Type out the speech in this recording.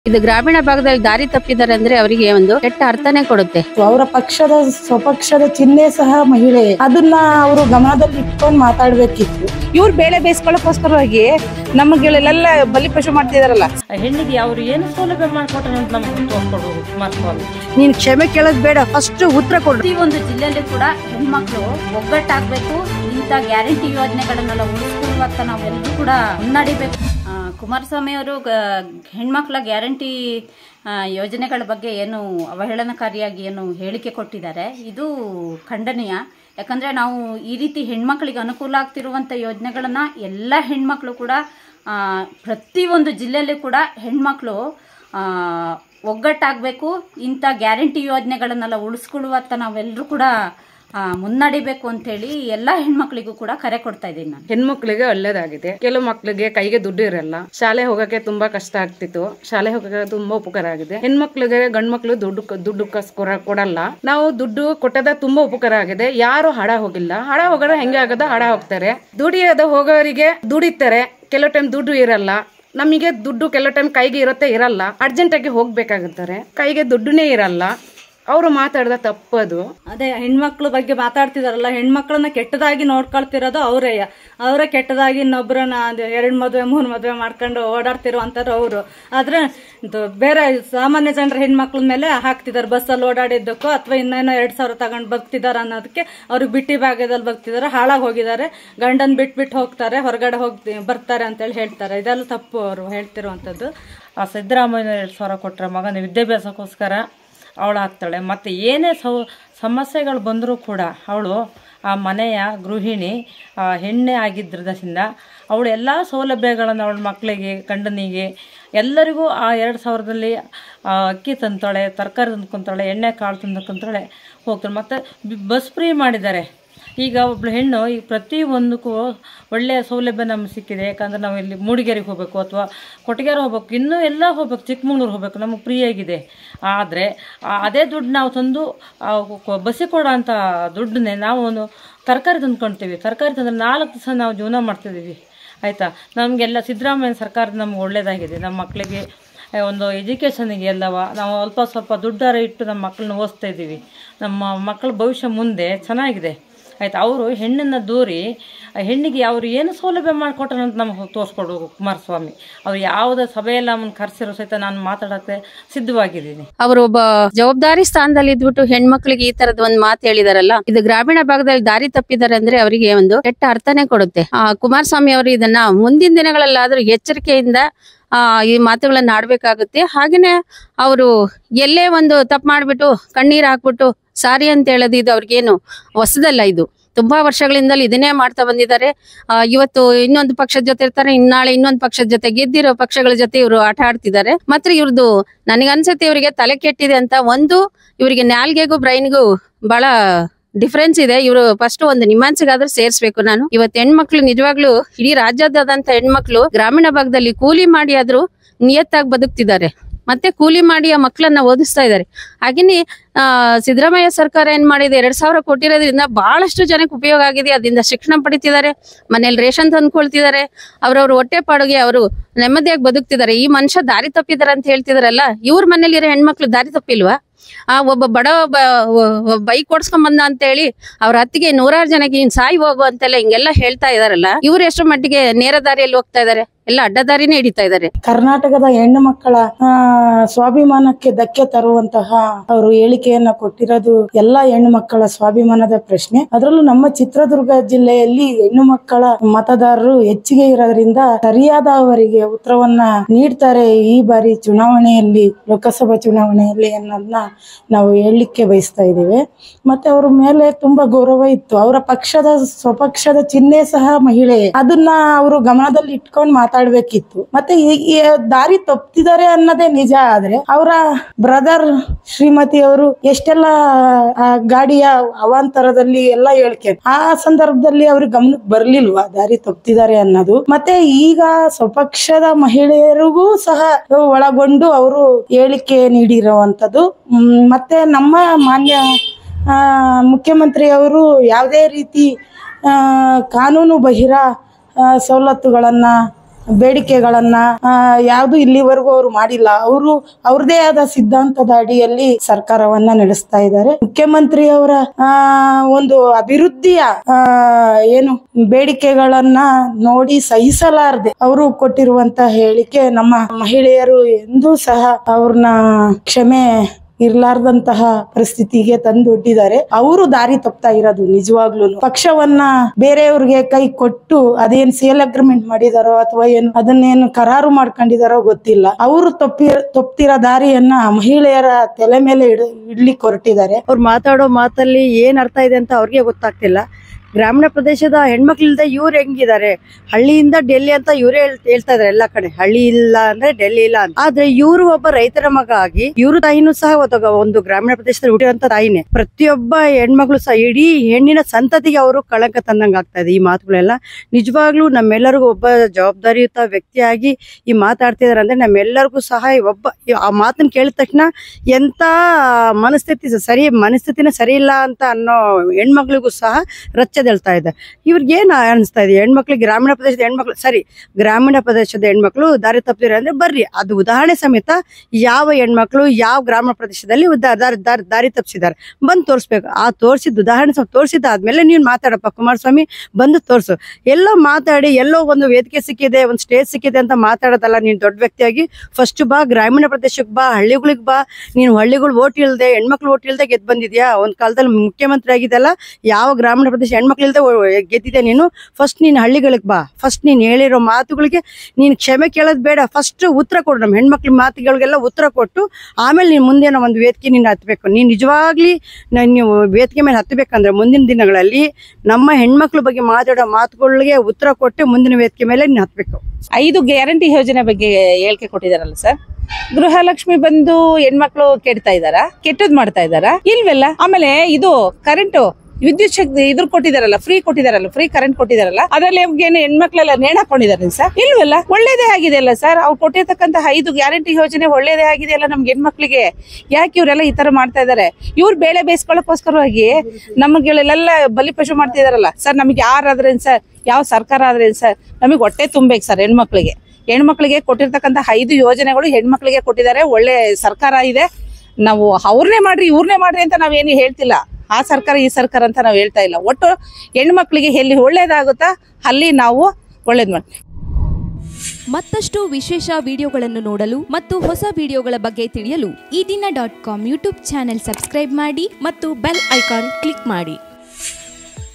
ಇದು ಗ್ರಾಮೀಣ ಭಾಗದಲ್ಲಿ ದಾರಿ ತಪ್ಪಿದ್ದಾರೆ ಅಂದ್ರೆ ಅವರಿಗೆ ಒಂದು ಕೆಟ್ಟ ಅರ್ಥನೇ ಕೊಡುತ್ತೆ. ಅವರ ಪಕ್ಷದ ಸ್ವಪಕ್ಷದ ಚಿಹ್ನೆ ಸಹ ಮಹಿಳೆ, ಅದನ್ನ ಅವರು ಗಮನದಲ್ಲಿ ಇಟ್ಕೊಂಡು ಮಾತಾಡ್ಬೇಕಿತ್ತು. ಇವ್ರು ಬೇಳೆ ಬೇಯಿಸ್ಕೊಳ್ಳೋಕೋಸ್ಕರವಾಗಿ ನಮಗೆಲ್ಲ ಬಲಿಪಶು ಮಾಡ್ತಿದಾರಲ್ಲ. ಹೆಣ್ಣಿಗೆ ಅವ್ರು ಏನು ಸೌಲಭ್ಯ ಮಾಡ್ಕೊಟ್ರೆ ಅಂತ ನಮ್ಗೆ ತೋರ್ಸ್ಕೊಡ್ಬೇಕು ಕುಮಾರಸ್ವಾಮಿ. ನೀನ್ ಕ್ಷಮೆ ಕೇಳೋದ್ ಬೇಡ, ಫಸ್ಟ್ ಉತ್ತರ ಕೊಡು. ಪ್ರತಿಯೊಂದು ಜಿಲ್ಲೆಯಲ್ಲಿ ಕೂಡ ಹೆಣ್ಮಕ್ಳು ಒಗ್ಗಟ್ಟಾಗಬೇಕು. ಇಂಥ ಗ್ಯಾರಂಟಿ ಯೋಜನೆಗಳನ್ನೆಲ್ಲ ಉಳಿಸ್ಕೊಳ್ಳುವಂತ ನಾವೆಲ್ಲರೂ ಕೂಡ ಮುನ್ನಡಿಬೇಕು. ಕುಮಾರಸ್ವಾಮಿ ಅವರು ಹೆಣ್ಮಕ್ಳ ಗ್ಯಾರಂಟಿ ಯೋಜನೆಗಳ ಬಗ್ಗೆ ಏನು ಅವಹೇಳನಕಾರಿಯಾಗಿ ಏನು ಹೇಳಿಕೆ ಕೊಟ್ಟಿದ್ದಾರೆ, ಇದು ಖಂಡನೀಯ. ಯಾಕಂದರೆ ನಾವು ಈ ರೀತಿ ಹೆಣ್ಮಕ್ಳಿಗೆ ಅನುಕೂಲ ಆಗ್ತಿರುವಂಥ ಯೋಜನೆಗಳನ್ನು ಎಲ್ಲ ಹೆಣ್ಮಕ್ಳು ಕೂಡ ಪ್ರತಿಯೊಂದು ಜಿಲ್ಲೆಯಲ್ಲಿ ಕೂಡ ಹೆಣ್ಮಕ್ಳು ಒಗ್ಗಟ್ಟಾಗಬೇಕು. ಇಂಥ ಗ್ಯಾರಂಟಿ ಯೋಜನೆಗಳನ್ನೆಲ್ಲ ಉಳಿಸ್ಕೊಳ್ಳುವಂಥ ನಾವೆಲ್ಲರೂ ಕೂಡ ಮುನ್ನಡಿಬೇಕು ಅಂತೇಳಿ ಎಲ್ಲ ಹೆಣ್ಮಕ್ಳಿಗೂ ಕೂಡ ಕರೆ ಕೊಡ್ತಾ ಇದ್ದೀನಿ ನಾನು. ಹೆಣ್ಮಕ್ಳಿಗೆ ಒಳ್ಳೇದಾಗಿದೆ. ಕೆಲವು ಮಕ್ಳಿಗೆ ಕೈಗೆ ದುಡ್ಡು ಇರಲ್ಲ, ಶಾಲೆ ಹೋಗಕ್ಕೆ ತುಂಬಾ ಕಷ್ಟ ಆಗ್ತಿತ್ತು, ಶಾಲೆ ಹೋಗಕ್ಕೆ ತುಂಬಾ ಉಪಕಾರ ಆಗಿದೆ. ಹೆಣ್ಮಕ್ಳಿಗೆ ಗಂಡ್ಮಕ್ಳು ದುಡ್ಡು ಕೊಡಲ್ಲ, ನಾವು ದುಡ್ಡು ಕೊಟ್ಟದ ತುಂಬಾ ಉಪಕಾರ ಆಗಿದೆ. ಯಾರು ಹಡ ಹೋಗಿಲ್ಲ, ಹಡ ಹೋಗೋರು ಹೆಂಗೆ ಆಗದ ಹಡ ಹೋಗ್ತಾರೆ. ದುಡಿಯೋದ ಹೋಗೋರಿಗೆ ದುಡಿತಾರೆ, ಕೆಲವು ಟೈಮ್ ದುಡ್ಡು ಇರಲ್ಲ. ನಮಗೆ ದುಡ್ಡು ಕೆಲವು ಟೈಮ್ ಕೈಗೆ ಇರುತ್ತೆ, ಇರಲ್ಲ, ಅರ್ಜೆಂಟ್ ಆಗಿ ಹೋಗ್ಬೇಕಾಗುತ್ತಾರೆ, ಕೈಗೆ ದುಡ್ಡುನೇ ಇರಲ್ಲ. ಅವರು ಮಾತಾಡ್ದ ತಪ್ಪದು. ಅದೇ ಹೆಣ್ಮಕ್ಳ ಬಗ್ಗೆ ಮಾತಾಡ್ತಿದಾರಲ್ಲ, ಹೆಣ್ಮಕ್ಳನ್ನ ಕೆಟ್ಟದಾಗಿ ನೋಡ್ಕೊಳ್ತಿರೋದು ಅವರೇ ಕೆಟ್ಟದಾಗಿ ಇನ್ನೊಬ್ರನ್ನ 2 ಮದುವೆ 3 ಮದುವೆ ಮಾಡ್ಕೊಂಡು ಓಡಾಡ್ತಿರುವಂತಾರು ಅವರು. ಆದ್ರೆ ಬೇರೆ ಸಾಮಾನ್ಯ ಜನರ ಹೆಣ್ಮಕ್ಳ ಮೇಲೆ ಹಾಕ್ತಿದಾರೆ. ಬಸ್ಸಲ್ಲಿ ಓಡಾಡಿದ್ದಕ್ಕೂ ಅಥವಾ ಇನ್ನೇನೋ 2,000 ತಗೊಂಡು ಬಗ್ತಿದಾರ ಅನ್ನೋದಕ್ಕೆ ಅವ್ರಿಗೆ ಬಿಟ್ಟಿ ಭಾಗದಲ್ಲಿ ಬಗ್ತಿದಾರೆ, ಹಾಳಾಗಿ ಹೋಗಿದ್ದಾರೆ. ಗಂಡನ್ ಬಿಟ್ಬಿಟ್ಟು ಹೋಗ್ತಾರೆ, ಹೊರಗಡೆ ಬರ್ತಾರೆ ಅಂತೇಳಿ ಹೇಳ್ತಾರೆ. ಇದೆಲ್ಲ ತಪ್ಪು ಅವರು ಹೇಳ್ತಿರುವಂತದ್ದು. ಆ ಸಿದ್ದರಾಮಯ್ಯ 2,000 ಕೊಟ್ಟರೆ ಮಗನ ವಿದ್ಯಾಭ್ಯಾಸಕ್ಕೋಸ್ಕರ ಅವಳು ಆಗ್ತಾಳೆ. ಮತ್ತು ಏನೇ ಸಮಸ್ಯೆಗಳು ಬಂದರೂ ಕೂಡ ಅವಳು ಆ ಮನೆಯ ಗೃಹಿಣಿ ಹೆಣ್ಣೆ ಆಗಿದ್ದರಿಂದ ಅವಳು ಎಲ್ಲ ಸೌಲಭ್ಯಗಳನ್ನು ಅವಳ ಮಕ್ಕಳಿಗೆ, ಗಂಡನಿಗೆ, ಎಲ್ಲರಿಗೂ ಆ 2,000ದಲ್ಲಿ ಅಕ್ಕಿ ತಂತಾಳೆ, ತರಕಾರಿ ತಂದ್ಕೊತಾಳೆ, ಎಣ್ಣೆ ಕಾಳು ತಂದ್ಕೊತಾಳೆ, ಹೋಗ್ತಾಳೆ. ಮತ್ತು ಬಸ್ ಫ್ರೀ ಮಾಡಿದ್ದಾರೆ. ಈಗ ಒಬ್ಳು ಹೆಣ್ಣು ಈಗ ಪ್ರತಿಯೊಂದಕ್ಕೂ ಒಳ್ಳೆಯ ಸೌಲಭ್ಯ ನಮ್ಗೆ ಸಿಕ್ಕಿದೆ. ಯಾಕಂದ್ರೆ ನಾವು ಇಲ್ಲಿ ಮೂಡಿಗೆರೆಗೆ ಹೋಗಬೇಕು ಅಥವಾ ಕೊಟ್ಟಿಗೆರೆ ಹೋಗ್ಬೇಕು, ಇನ್ನೂ ಎಲ್ಲ ಹೋಗ್ಬೇಕು, ಚಿಕ್ಕಮಂಗ್ಳೂರು ಹೋಗ್ಬೇಕು, ನಮಗೆ ಫ್ರೀ ಆಗಿದೆ. ಆದರೆ ಅದೇ ದುಡ್ಡು ನಾವು ತಂದು ಬಸ್ಸಿಗೆ ಕೊಡೋ ಅಂಥ ದುಡ್ಡನ್ನೇ ನಾವು ಒಂದು ತರಕಾರಿ ತಂದ್ಕೊಳ್ತೀವಿ. ತರಕಾರಿ ತಂದರೆ 4 ದಿವಸ ನಾವು ಜೀವನ ಮಾಡ್ತಿದ್ದೀವಿ, ಆಯಿತಾ. ನಮಗೆಲ್ಲ ಸಿದ್ದರಾಮಯ್ಯ ಸರ್ಕಾರ ನಮ್ಗೆ ಒಳ್ಳೆಯದಾಗಿದೆ. ನಮ್ಮ ಮಕ್ಕಳಿಗೆ ಒಂದು ಎಜುಕೇಷನಿಗೆ ಎಲ್ಲವ ನಾವು ಸ್ವಲ್ಪ ದುಡ್ಡಾರ ಇಟ್ಟು ನಮ್ಮ ಮಕ್ಕಳನ್ನ ಓದಿಸ್ತಾ ಇದ್ದೀವಿ. ನಮ್ಮ ಮಕ್ಕಳ ಭವಿಷ್ಯ ಮುಂದೆ ಚೆನ್ನಾಗಿದೆ, ಆಯ್ತು. ಅವರು ಹೆಣ್ಣನ್ನು ದೂರಿ ಹೆಣ್ಣಿಗೆ ಅವರು ಏನು ಸೌಲಭ್ಯ ಮಾಡಿಕೊಟ್ರೆ ಅಂತ ನಮಗೆ ತೋರಿಸ್ಕೊಡ್ಬೇಕು ಕುಮಾರಸ್ವಾಮಿ. ಅವ್ರು ಯಾವುದೇ ಸಭೆಯೆಲ್ಲ ನಮ್ಮನ್ನು ಕರೆಸಿರೋ ಸಹಿತ ನಾನು ಮಾತಾಡೋಕ್ಕೆ ಸಿದ್ಧವಾಗಿದ್ದೀನಿ. ಅವರು ಒಬ್ಬ ಜವಾಬ್ದಾರಿ ಸ್ಥಾನದಲ್ಲಿ ಇದ್ಬಿಟ್ಟು ಹೆಣ್ಮಕ್ಳಿಗೆ ಈ ತರದ ಒಂದು ಮಾತು ಹೇಳಿದಾರಲ್ಲ, ಇದು ಗ್ರಾಮೀಣ ಭಾಗದಲ್ಲಿ ದಾರಿ ತಪ್ಪಿದ್ದಾರೆ ಅಂದ್ರೆ ಅವರಿಗೆ ಒಂದು ಕೆಟ್ಟ ಅರ್ಥನೇ ಕೊಡುತ್ತೆ. ಕುಮಾರಸ್ವಾಮಿ ಅವರು ಇದನ್ನ ಮುಂದಿನ ದಿನಗಳಲ್ಲಾದ್ರೂ ಎಚ್ಚರಿಕೆಯಿಂದ ಈ ಮಾತುಗಳನ್ನ ಆಡ್ಬೇಕಾಗುತ್ತೆ. ಹಾಗೇನೆ ಅವರು ಎಲ್ಲೇ ಒಂದು ತಪ್ಪು ಮಾಡ್ಬಿಟ್ಟು ಕಣ್ಣೀರ್ ಹಾಕ್ಬಿಟ್ಟು ಸಾರಿ ಅಂತ ಹೇಳೋದು ಇದು ಅವ್ರಿಗೇನು ಹೊಸದಲ್ಲ. ಇದು ತುಂಬಾ ವರ್ಷಗಳಿಂದಲೂ ಇದನ್ನೇ ಮಾಡ್ತಾ ಬಂದಿದ್ದಾರೆ. ಇವತ್ತು ಇನ್ನೊಂದು ಪಕ್ಷದ ಜೊತೆ ಇರ್ತಾರೆ, ಇನ್ನಾಳೆ ಇನ್ನೊಂದು ಪಕ್ಷದ ಜೊತೆ, ಗೆದ್ದಿರೋ ಪಕ್ಷಗಳ ಜೊತೆ ಇವರು ಆಟ ಆಡ್ತಿದ್ದಾರೆ. ಮತ್ತೆ ಇವ್ರದ್ದು ನನಗನ್ಸುತ್ತೆ ಇವರಿಗೆ ತಲೆ ಕೆಟ್ಟಿದೆ ಅಂತ. ಒಂದು ಇವರಿಗೆ ನಾಲ್ಗೆಗೂ ಬ್ರೈನ್ಗೂ ಬಹಳ ಡಿಫ್ರೆನ್ಸ್ ಇದೆ. ಇವರು ಫಸ್ಟ್ ಒಂದು ನಿಮ್ಮಾನ್ಸಿಗಾದ್ರೂ ಸೇರ್ಸ್ಬೇಕು. ನಾನು ಇವತ್ತು ಹೆಣ್ಮಕ್ಳು ನಿಜವಾಗ್ಲೂ ಇಡೀ ರಾಜ್ಯದಾದಂತ ಹೆಣ್ಮಕ್ಳು ಗ್ರಾಮೀಣ ಭಾಗದಲ್ಲಿ ಕೂಲಿ ಮಾಡಿ ಆದ್ರೂ ನಿಯತ್ತಾಗಿ ಬದುಕ್ತಿದ್ದಾರೆ, ಮತ್ತೆ ಕೂಲಿ ಮಾಡಿ ಆ ಮಕ್ಕಳನ್ನ ಓದಿಸ್ತಾ ಇದ್ದಾರೆ. ಹಾಗೇನೆ ಸಿದ್ದರಾಮಯ್ಯ ಸರ್ಕಾರ ಏನ್ ಮಾಡಿದೆ, 2,000 ಕೊಟ್ಟಿರೋದ್ರಿಂದ ಬಹಳಷ್ಟು ಜನಕ್ಕೆ ಉಪಯೋಗ ಆಗಿದೆ. ಅದರಿಂದ ಶಿಕ್ಷಣ ಪಡಿತಿದ್ದಾರೆ, ಮನೇಲಿ ರೇಷನ್ ತಂದ್ಕೊಳ್ತಿದ್ದಾರೆ, ಅವ್ರವ್ರ ಹೊಟ್ಟೆ ಪಾಡಿಗೆ ಅವರು ನೆಮ್ಮದಿಯಾಗಿ ಬದುಕ್ತಿದ್ದಾರೆ. ಈ ಮನುಷ್ಯ ದಾರಿ ತಪ್ಪಿದಾರೆ ಅಂತ ಹೇಳ್ತಿದಾರಲ್ಲ, ಇವ್ರ ಮನೇಲಿರೋ ಹೆಣ್ಮಕ್ಳು ದಾರಿ ತಪ್ಪಿಲ್ವಾ? ಒಬ್ಬ ಬಡ ಬೈಕ್ ಓಡಿಸ್ಕೊಂಡ್ ಬಂದ ಅಂತ ಹೇಳಿ ಅವ್ರ ಹತ್ತಿಗೆ 100 ಜನಕ್ಕೆ ಇನ್ ಸಾಯಿ ಹೋಗು ಅಂತೆಲ್ಲ ಹಿಂಗೆಲ್ಲ ಹೇಳ್ತಾ ಇದಾರಲ್ಲ, ಇವ್ರು ಎಷ್ಟು ಮಟ್ಟಿಗೆ ನೇರ ದಾರಿಯಲ್ಲಿ ಹೋಗ್ತಾ ಇದಾರೆ, ಎಲ್ಲ ಅಡ್ಡದಾರಿನೇ ಹಿಡಿತಾ ಇದಾರೆ. ಕರ್ನಾಟಕದ ಹೆಣ್ಣು ಮಕ್ಕಳ ಸ್ವಾಭಿಮಾನಕ್ಕೆ ಧಕ್ಕೆ ತರುವಂತಹ ಅವರು ಹೇಳಿಕೆಯನ್ನ ಕೊಟ್ಟಿರೋದು ಎಲ್ಲ ಹೆಣ್ಣು ಮಕ್ಕಳ ಸ್ವಾಭಿಮಾನದ ಪ್ರಶ್ನೆ. ಅದರಲ್ಲೂ ನಮ್ಮ ಚಿತ್ರದುರ್ಗ ಜಿಲ್ಲೆಯಲ್ಲಿ ಹೆಣ್ಣು ಮಕ್ಕಳ ಮತದಾರರು ಹೆಚ್ಚಿಗೆ ಇರೋದ್ರಿಂದ ಸರಿಯಾದ ಅವರಿಗೆ ಉತ್ತರವನ್ನ ನೀಡ್ತಾರೆ ಈ ಬಾರಿ ಚುನಾವಣೆಯಲ್ಲಿ, ಲೋಕಸಭಾ ಚುನಾವಣೆಯಲ್ಲಿ ಅನ್ನೋದನ್ನ ನಾವು ಹೇಳಲಿಕ್ಕೆ ಬಯಸ್ತಾ ಇದ್ದೇವೆ. ಮತ್ತೆ ಅವ್ರ ಮೇಲೆ ತುಂಬಾ ಗೌರವ ಇತ್ತು. ಅವರ ಪಕ್ಷದ ಸ್ವಪಕ್ಷದ ಚಿಹ್ನೆ ಸಹ ಮಹಿಳೆ, ಅದನ್ನ ಅವರು ಗಮನದಲ್ಲಿ ಇಟ್ಕೊಂಡು ಮಾತಾಡ್ಬೇಕಿತ್ತು. ಮತ್ತೆ ಈ ದಾರಿ ತಪ್ಪಿದ್ದಾರೆ ಅನ್ನೋದೇ ನಿಜ. ಆದ್ರೆ ಅವರ ಬ್ರದರ್ ಶ್ರೀಮತಿ ಅವರು ಎಷ್ಟೆಲ್ಲ ಗಾಡಿಯ ಅವಾಂತರದಲ್ಲಿ ಎಲ್ಲ ಹೇಳಿಕೆ, ಆ ಸಂದರ್ಭದಲ್ಲಿ ಅವ್ರಿಗೆ ಗಮನಕ್ಕೆ ಬರ್ಲಿಲ್ವಾ ದಾರಿ ತಪ್ಪಿದ್ದಾರೆ ಅನ್ನೋದು? ಮತ್ತೆ ಈಗ ಸ್ವಪಕ್ಷದ ಮಹಿಳೆಯರಿಗೂ ಸಹ ಒಳಗೊಂಡು ಅವರು ಹೇಳಿಕೆ ನೀಡಿರುವಂತದ್ದು. ಮತ್ತೆ ನಮ್ಮ ಮಾನ್ಯ ಮುಖ್ಯಮಂತ್ರಿಯವರು ಯಾವುದೇ ರೀತಿ ಕಾನೂನು ಬಹಿರ ಸವಲತ್ತುಗಳನ್ನ ಬೇಡಿಕೆಗಳನ್ನ ಯಾವುದು ಇಲ್ಲಿವರೆಗೂ ಅವರು ಮಾಡಿಲ್ಲ. ಅವರು ಅವ್ರದೇ ಆದ ಸಿದ್ಧಾಂತದ ಅಡಿಯಲ್ಲಿ ಸರ್ಕಾರವನ್ನ ನಡೆಸ್ತಾ ಇದ್ದಾರೆ. ಮುಖ್ಯಮಂತ್ರಿ ಅವರ ಒಂದು ಅಭಿವೃದ್ಧಿಯ ಏನು ಬೇಡಿಕೆಗಳನ್ನ ನೋಡಿ ಸಹಿಸಲಾರದೆ ಅವರು ಕೊಟ್ಟಿರುವಂತ ಹೇಳಿಕೆ ನಮ್ಮ ಮಹಿಳೆಯರು ಎಂದೂ ಸಹ ಅವ್ರನ್ನ ಕ್ಷಮೆ ಇರ್ಲಾರ್ದಂತಹ ಪರಿಸ್ಥಿತಿಗೆ ತಂದೊಡ್ಡಿದ್ದಾರೆ. ಅವರು ದಾರಿ ತಪ್ತಾ ಇರೋದು ನಿಜವಾಗ್ಲೂ. ಪಕ್ಷವನ್ನ ಬೇರೆಯವ್ರಿಗೆ ಕೈ ಕೊಟ್ಟು ಅದೇನ್ ಸೇಲ್ ಅಗ್ರಿಮೆಂಟ್ ಮಾಡಿದಾರೋ ಅಥವಾ ಏನು ಅದನ್ನೇನು ಕರಾರು ಮಾಡ್ಕೊಂಡಿದಾರೋ ಗೊತ್ತಿಲ್ಲ. ಅವರು ತಪ್ತಿರೋ ದಾರಿಯನ್ನ ಮಹಿಳೆಯರ ತಲೆ ಮೇಲೆ ಇಡ್ಲಿಕ್ಕೆ ಹೊರಟಿದ್ದಾರೆ. ಅವ್ರು ಮಾತಾಡೋ ಮಾತಲ್ಲಿ ಏನ್ ಅರ್ಥ ಇದೆ ಅಂತ ಅವ್ರಿಗೆ ಗೊತ್ತಾಗ್ತಿಲ್ಲ. ಗ್ರಾಮೀಣ ಪ್ರದೇಶದ ಹೆಣ್ಮಕ್ಳಿಲ್ದೆ ಇವ್ರು ಹೆಂಗಿದ್ದಾರೆ, ಹಳ್ಳಿಯಿಂದ ಡೆಲ್ಲಿ ಅಂತ ಇವರೇ ಹೇಳ್ತಾ ಇದಾರೆ ಎಲ್ಲ ಕಡೆ. ಹಳ್ಳಿ ಇಲ್ಲ ಅಂದ್ರೆ ಡೆಲ್ಲಿ ಇಲ್ಲ ಅಂತ. ಆದ್ರೆ ಇವರು ಒಬ್ಬ ರೈತರ ಮಗ ಆಗಿ ಇವ್ರ ತಾಯಿನೂ ಸಹ ಒಂದು ಗ್ರಾಮೀಣ ಪ್ರದೇಶದಲ್ಲಿ ಹುಟ್ಟಿರುವಂತ ತಾಯಿನೇ. ಪ್ರತಿಯೊಬ್ಬ ಹೆಣ್ಮಕ್ಳು ಸಹ ಇಡೀ ಹೆಣ್ಣಿನ ಸಂತತಿಗೆ ಅವರು ಕಳಂಕ ತಂದಂಗ ಆಗ್ತಾ ಇದೆ ಈ ಮಾತುಗಳೆಲ್ಲ. ನಿಜವಾಗ್ಲೂ ನಮ್ಮೆಲ್ಲರಿಗೂ ಒಬ್ಬ ಜವಾಬ್ದಾರಿಯುತ ವ್ಯಕ್ತಿಯಾಗಿ ಈ ಮಾತಾಡ್ತಿದಾರೆ ಅಂದ್ರೆ ನಮ್ಮೆಲ್ಲರಿಗೂ ಸಹ ಒಬ್ಬ ಆ ಮಾತನ್ನ ಕೇಳಿದ ತಕ್ಷಣ ಎಂತ ಮನಸ್ಥಿತಿನ ಸರಿ ಇಲ್ಲ ಅಂತ ಅನ್ನೋ ಹೆಣ್ಮಕ್ಳಿಗೂ ಸಹ ರಚ್ಚದೆಳ್ತಾ ಇದೆ. ಇವ್ರಿಗೇನು ಅನಿಸ್ತಾ ಇದೆ, ಹೆಣ್ಮಕ್ಳಿಗೆ ಗ್ರಾಮೀಣ ಪ್ರದೇಶದ ಹೆಣ್ಮಕ್ಳು ಸರಿ, ಗ್ರಾಮೀಣ ಪ್ರದೇಶದ ಹೆಣ್ಮಕ್ಳು ದಾರಿ ತಪ್ಪಿದ್ರೆ ಅಂದ್ರೆ ಬರ್ರಿ, ಅದು ಉದಾಹರಣೆ ಸಮೇತ ಯಾವ ಹೆಣ್ಮಕ್ಳು ಯಾವ ಗ್ರಾಮೀಣ ಪ್ರದೇಶದಲ್ಲಿ ದಾರಿ ತಪ್ಪಿಸಿದ್ದಾರೆ ಬಂದು ತೋರಿಸ್ಬೇಕು. ಆ ತೋರಿಸಿದ ಉದಾಹರಣೆ ತೋರಿಸಿದಾದ್ಮೇಲೆ ನೀನು ಮಾತಾಡಪ್ಪ ಕುಮಾರಸ್ವಾಮಿ, ಬಂದು ತೋರಿಸು. ಎಲ್ಲೋ ಮಾತಾಡಿ ಎಲ್ಲೋ ಒಂದು ವೇದಿಕೆ ಸಿಕ್ಕಿದೆ, ಒಂದು ಸ್ಟೇಜ್ ಸಿಕ್ಕಿದೆ ಅಂತ ಮಾತಾಡೋದಲ್ಲ. ನೀನು ದೊಡ್ಡ ವ್ಯಕ್ತಿಯಾಗಿ ಫಸ್ಟ್ ಬಾ, ಗ್ರಾಮೀಣ ಪ್ರದೇಶಕ್ಕೆ ಬಾ, ಹಳ್ಳಿಗಳಿಗೆ ಬಾ. ನೀನು ಹಳ್ಳಿಗಳು ಓಟ್ ಇಲ್ದೆ, ಹೆಣ್ಮಕ್ಳು ಓಟ್ ಇಲ್ದೆ ಗೆದ್ದು ಬಂದಿದ್ಯಾ. ಒಂದ್ ಕಾಲದಲ್ಲಿ ಮುಖ್ಯಮಂತ್ರಿ ಆಗಿದ್ದಲ್ಲ, ಯಾವ ಗ್ರಾಮೀಣ ಪ್ರದೇಶ ಹೆಣ್ಮಕ್ಳು ಇಲ್ದೆ ಗೆದ್ದಿದೆ ನೀನು. ಫಸ್ಟ್ ನೀನು ಹಳ್ಳಿಗಳಿಗೆ ಬಾ. ಫಸ್ಟ್ ನೀನು ಹೇಳಿರೋ ಮಾತುಗಳಿಗೆ ನೀನು ಕ್ಷಮೆ ಕೇಳೋದು ಬೇಡ, ಫಸ್ಟ್ ಉತ್ತರ ಕೊಡು. ನಮ್ಮ ಹೆಣ್ಮಕ್ಳ ಮಾತುಗಳಿಗೆಲ್ಲ ಉತ್ತರ ಕೊಟ್ಟು ಆಮೇಲೆ ನೀನು ಮುಂದಿನ ಒಂದು ವೇದಿಕೆ ನೀನು ಹತ್ತಬೇಕು. ನೀನು ನಿಜವಾಗ್ಲಿ ನೀವು ವೇದಿಕೆ ಮೇಲೆ ಹತ್ತಬೇಕಂದ್ರೆ ಮುಂದಿನ ದಿನಗಳಲ್ಲಿ ನಮ್ಮ ಹೆಣ್ಮಕ್ಳ ಬಗ್ಗೆ ಮಾತಾಡೋ ಮಾತುಗಳಿಗೆ ಉತ್ತರ ಕೊಟ್ಟು ಮುಂದಿನ ವೇದಿಕೆ ಮೇಲೆ ನೀನು ಹತ್ತಬೇಕು. 5 ಗ್ಯಾರಂಟಿ ಯೋಜನೆ ಬಗ್ಗೆ ಹೇಳಿಕೆ ಕೊಟ್ಟಿದಾರಲ್ಲ ಸರ್. ಗೃಹಲಕ್ಷ್ಮಿ ಬಂದು ಹೆಣ್ಮಕ್ಳು ಕೆಡ್ತಾ ಇದಾರ, ಕೆಟ್ಟದ್ ಮಾಡ್ತಾ ಇದಾರ ಇಲ್ವೆಲ್ಲ. ಆಮೇಲೆ ಇದು ಕರೆಂಟು ವಿದ್ಯುತ್ ಶಕ್ತಿ ಇದ್ರ ಕೊಟ್ಟಿದಾರಲ್ಲ, ಫ್ರೀ ಕರೆಂಟ್ ಕೊಟ್ಟಿದಾರಲ್ಲ, ಅದ್ರಲ್ಲಿ ಏನು ಹೆಣ್ಮಕ್ಳೆಲ್ಲ ನೇಣ ಹಾಕೊಂಡಿದಾರೆ ಸರ್ ಇಲ್ವಲ್ಲ. ಒಳ್ಳೇದೇ ಆಗಿದೆ ಅಲ್ಲ ಸರ್. ಅವ್ರು ಕೊಟ್ಟಿರ್ತಕ್ಕಂಥ 5 ಗ್ಯಾರಂಟಿ ಯೋಜನೆ ಒಳ್ಳೇದೇ ಆಗಿದೆ ಅಲ್ಲ ನಮ್ಗೆ ಹೆಣ್ಮಕ್ಳಿಗೆ. ಯಾಕೆ ಇವರೆಲ್ಲ ಈ ತರ ಮಾಡ್ತಾ ಇದಾರೆ? ಇವ್ರು ಬೇಳೆ ಬೇಯಿಸ್ಕೊಳ್ಳೋಕೋಸ್ಕರವಾಗಿ ನಮಗೆಲ್ಲ ಬಲಿಪಶು ಮಾಡ್ತಿದಾರಲ್ಲ ಸರ್. ನಮ್ಗೆ ಯಾರಾದ್ರೇನ್ ಸರ್, ಯಾವ ಸರ್ಕಾರ ಆದ್ರೇನ್ ಸರ್, ನಮಗೆ ಹೊಟ್ಟೆ ತುಂಬೇಕು ಸರ್. ಹೆಣ್ಮಕ್ಳಿಗೆ ಕೊಟ್ಟಿರ್ತಕ್ಕಂಥ 5 ಯೋಜನೆಗಳು ಹೆಣ್ಮಕ್ಳಿಗೆ ಕೊಟ್ಟಿದ್ದಾರೆ. ಒಳ್ಳೆ ಸರ್ಕಾರ ಇದೆ. ನಾವು ಅವ್ರನ್ನೇ ಮಾಡ್ರಿ ಇವ್ರನ್ನೇ ಮಾಡ್ರಿ ಅಂತ ನಾವೇನು ಹೇಳ್ತಿಲ್ಲ. ಆ ಸರ್ಕಾರ ಈ ಸರ್ಕಾರ ಅಂತ ನಾವು ಹೇಳ್ತಾ ಇಲ್ಲ. ಒಟ್ಟು ಹೆಣ್ಮಕ್ಳಿಗೆ ಎಲ್ಲಿ ಒಳ್ಳೇದಾಗುತ್ತಾ ಅಲ್ಲಿ ನಾವು ಒಳ್ಳೇದ್ ಮಾಡ್ತೀವಿ. ಮತ್ತಷ್ಟು ವಿಶೇಷ ವಿಡಿಯೋಗಳನ್ನು ನೋಡಲು ಮತ್ತು ಹೊಸ ವಿಡಿಯೋಗಳ ಬಗ್ಗೆ ತಿಳಿಯಲು ಈ ದಿನ .com ಯೂಟ್ಯೂಬ್ ಚಾನೆಲ್ ಸಬ್ಸ್ಕ್ರೈಬ್ ಮಾಡಿ ಮತ್ತು ಬೆಲ್ ಐಕಾನ್ ಕ್ಲಿಕ್ ಮಾಡಿ.